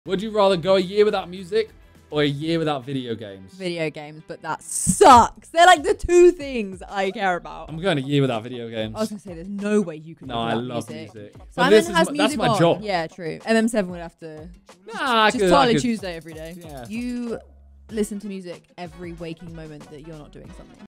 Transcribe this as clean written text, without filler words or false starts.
Would you rather go a year without music or a year without video games? Video games, but that sucks. They're like the two things I care about. I'm going a year without video games. I was going to say, there's no way you can No, live I without love music. music. Simon has music That's my on. job. Yeah, true. MM7 would have to Nah, just Charlie Tuesday every day. Yeah. You listen to music every waking moment that you're not doing something.